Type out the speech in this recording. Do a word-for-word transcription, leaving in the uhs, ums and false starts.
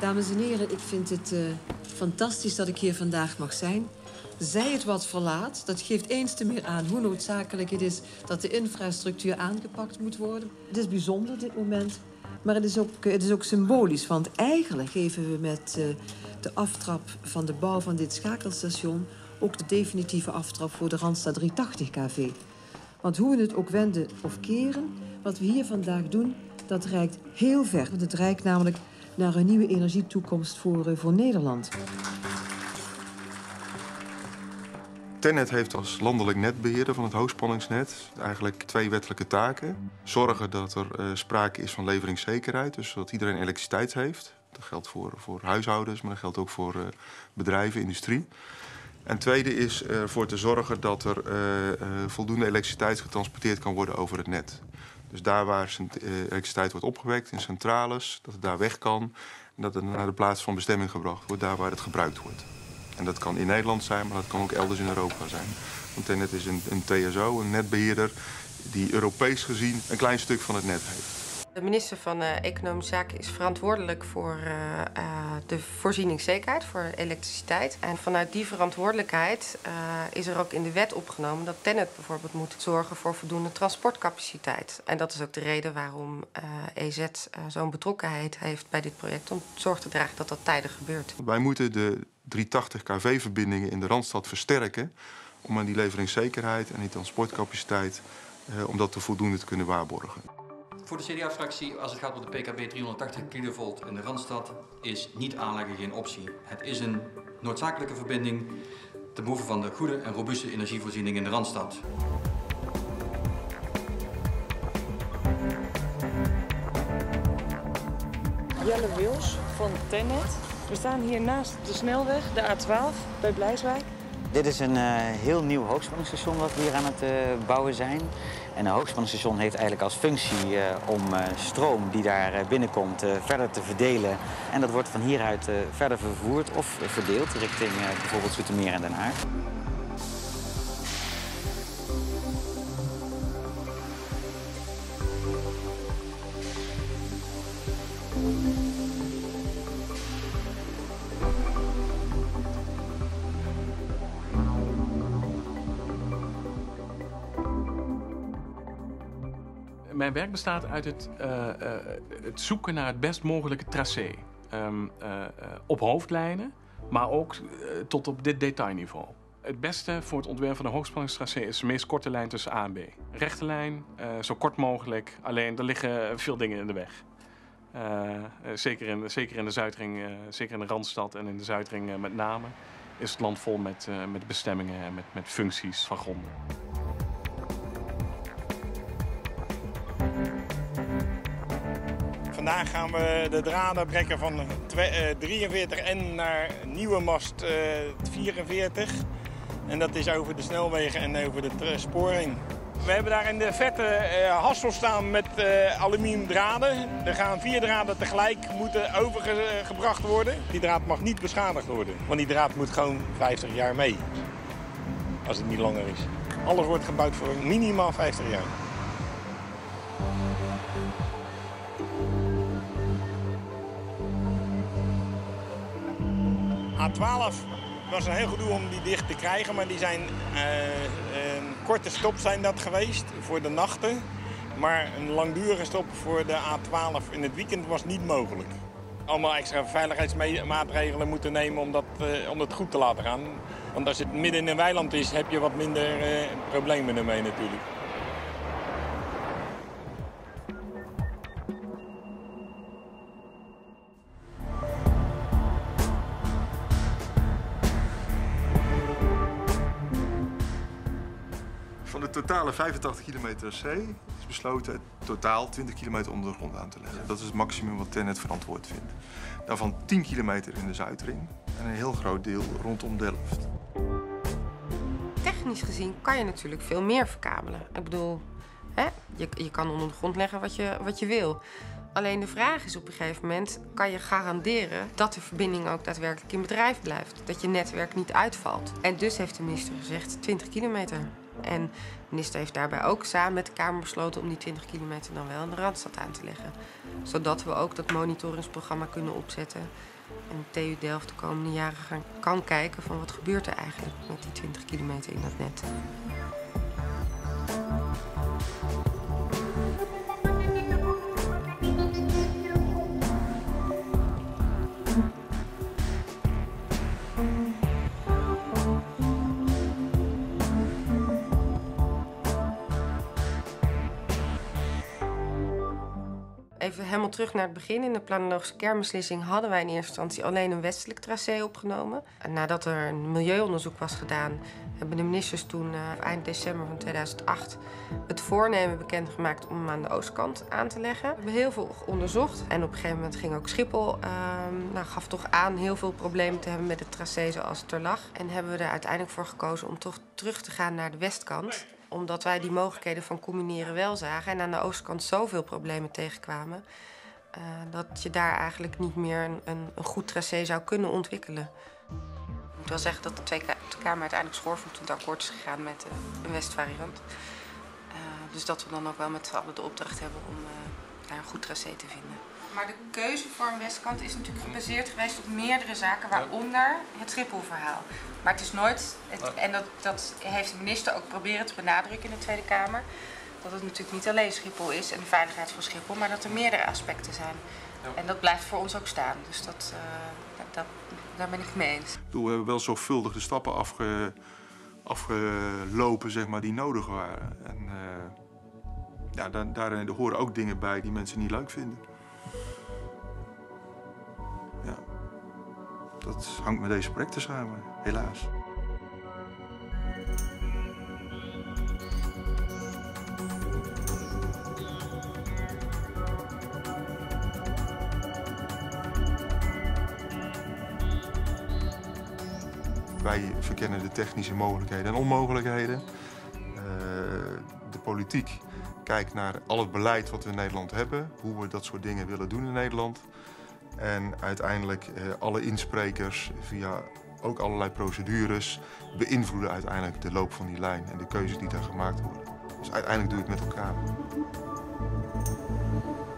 Dames en heren, ik vind het uh, fantastisch dat ik hier vandaag mag zijn. Zij het wat verlaat, dat geeft eens te meer aan hoe noodzakelijk het is dat de infrastructuur aangepakt moet worden. Het is bijzonder dit moment, maar het is ook, het is ook symbolisch. Want eigenlijk geven we met uh, de aftrap van de bouw van dit schakelstation ook de definitieve aftrap voor de Randstad driehonderdtachtig K V. Want hoe we het ook wenden of keren, wat we hier vandaag doen, dat reikt heel ver. Want het reikt namelijk naar een nieuwe energietoekomst voor, uh, voor Nederland. TenneT heeft als landelijk netbeheerder van het hoogspanningsnet eigenlijk twee wettelijke taken. Zorgen dat er uh, sprake is van leveringszekerheid, dus dat iedereen elektriciteit heeft. Dat geldt voor, voor huishoudens, maar dat geldt ook voor uh, bedrijven, industrie. En tweede is ervoor te zorgen dat er uh, uh, voldoende elektriciteit getransporteerd kan worden over het net. Dus daar waar uh, elektriciteit wordt opgewekt, in centrales, dat het daar weg kan. En dat het naar de plaats van bestemming gebracht wordt, daar waar het gebruikt wordt. En dat kan in Nederland zijn, maar dat kan ook elders in Europa zijn. Want TenneT is een, een T S O, een netbeheerder, die Europees gezien een klein stuk van het net heeft. De minister van uh, Economische Zaken is verantwoordelijk voor uh, uh, de voorzieningszekerheid, voor elektriciteit. En vanuit die verantwoordelijkheid uh, is er ook in de wet opgenomen dat TenneT bijvoorbeeld moet zorgen voor voldoende transportcapaciteit. En dat is ook de reden waarom uh, E Z uh, zo'n betrokkenheid heeft bij dit project, om zorg te dragen dat dat tijdig gebeurt. Wij moeten de driehonderdtachtig K V-verbindingen in de Randstad versterken om aan die leveringszekerheid en die transportcapaciteit uh, om dat te voldoende te kunnen waarborgen. Voor de C D A-fractie, als het gaat om de P K B driehonderdtachtig kilovolt in de Randstad, is niet aanleggen geen optie. Het is een noodzakelijke verbinding ten behoeve van de goede en robuuste energievoorziening in de Randstad. Jelle Wils van TenneT. We staan hier naast de snelweg, de A twaalf, bij Blijswijk. Dit is een uh, heel nieuw hoogspanningsstation wat we hier aan het uh, bouwen zijn. En een hoogspanningsstation heeft eigenlijk als functie uh, om uh, stroom die daar uh, binnenkomt uh, verder te verdelen. En dat wordt van hieruit uh, verder vervoerd of uh, verdeeld richting uh, bijvoorbeeld Zoetermeer en Den Haag. Mijn werk bestaat uit het, uh, uh, het zoeken naar het best mogelijke tracé. Um, uh, uh, op hoofdlijnen, maar ook uh, tot op dit detailniveau. Het beste voor het ontwerpen van een hoogspanningstracé is de meest korte lijn tussen A en B. Rechte lijn, uh, zo kort mogelijk, alleen er liggen veel dingen in de weg. Uh, uh, zeker, in, zeker in de Zuidring, uh, zeker in de Randstad en in de Zuidring uh, met name, is het land vol met, uh, met bestemmingen en met, met functies van gronden. Vandaag gaan we de draden brekken van drieënveertig N naar nieuwe mast uh, vierenveertig. En dat is over de snelwegen en over de sporing. We hebben daar in de vette uh, hassel staan met uh, aluminium draden. Er gaan vier draden tegelijk moeten overgebracht worden. Die draad mag niet beschadigd worden, want die draad moet gewoon vijftig jaar mee. Als het niet langer is. Alles wordt gebouwd voor minimaal vijftig jaar. A twaalf was een heel goed doel om die dicht te krijgen, maar die zijn uh, een korte stop zijn dat geweest voor de nachten. Maar een langdurige stop voor de A twaalf in het weekend was niet mogelijk. Allemaal extra veiligheidsmaatregelen moeten nemen om, dat, uh, om het goed te laten gaan. Want als het midden in een weiland is, heb je wat minder uh, problemen ermee natuurlijk. Van de totale vijfentachtig kilometer C is besloten totaal twintig kilometer onder de grond aan te leggen. Dat is het maximum wat TenneT verantwoord vindt. Daarvan tien kilometer in de Zuidring en een heel groot deel rondom Delft. Technisch gezien kan je natuurlijk veel meer verkabelen. Ik bedoel, hè, je, je kan onder de grond leggen wat je, wat je wil. Alleen de vraag is op een gegeven moment, kan je garanderen dat de verbinding ook daadwerkelijk in bedrijf blijft? Dat je netwerk niet uitvalt. En dus heeft de minister gezegd twintig kilometer. En de minister heeft daarbij ook samen met de Kamer besloten om die twintig kilometer dan wel in de Randstad aan te leggen. Zodat we ook dat monitoringsprogramma kunnen opzetten en de T U Delft de komende jaren gaan, kan kijken van wat gebeurt er eigenlijk met die twintig kilometer in dat net. Even helemaal terug naar het begin. In de planologische kernbeslissing hadden wij in eerste instantie alleen een westelijk tracé opgenomen. En nadat er een milieuonderzoek was gedaan, hebben de ministers toen uh, eind december van tweeduizend acht het voornemen bekendgemaakt om hem aan de oostkant aan te leggen. We hebben heel veel onderzocht en op een gegeven moment ging ook Schiphol, uh, nou, gaf toch aan heel veel problemen te hebben met het tracé zoals het er lag. En hebben we er uiteindelijk voor gekozen om toch terug te gaan naar de westkant, omdat wij die mogelijkheden van combineren wel zagen en aan de oostkant zoveel problemen tegenkwamen, uh, dat je daar eigenlijk niet meer een, een, een goed tracé zou kunnen ontwikkelen. Ik moet wel zeggen dat de Tweede Kamer uiteindelijk schoorvoetend akkoord is gegaan met uh, een westvariant. Uh, dus dat we dan ook wel met z'n allen de opdracht hebben om uh, daar een goed tracé te vinden. Maar de keuze voor een westkant is natuurlijk gebaseerd geweest op meerdere zaken, waaronder het Schiphol-verhaal. Maar het is nooit, het, en dat, dat heeft de minister ook proberen te benadrukken in de Tweede Kamer, dat het natuurlijk niet alleen Schiphol is en de veiligheid van Schiphol, maar dat er meerdere aspecten zijn. Ja. En dat blijft voor ons ook staan. Dus dat, uh, dat, daar ben ik het mee eens. We hebben wel zorgvuldig de stappen afge, afgelopen zeg maar, die nodig waren. En uh, ja, daar, daar horen ook dingen bij die mensen niet leuk vinden. Ja. Dat hangt met deze projecten samen, helaas. Wij verkennen de technische mogelijkheden en onmogelijkheden. Uh, de politiek kijkt naar al het beleid wat we in Nederland hebben, hoe we dat soort dingen willen doen in Nederland. En uiteindelijk uh, alle insprekers via ook allerlei procedures beïnvloeden uiteindelijk de loop van die lijn en de keuzes die daar gemaakt worden. Dus uiteindelijk doe je het met elkaar.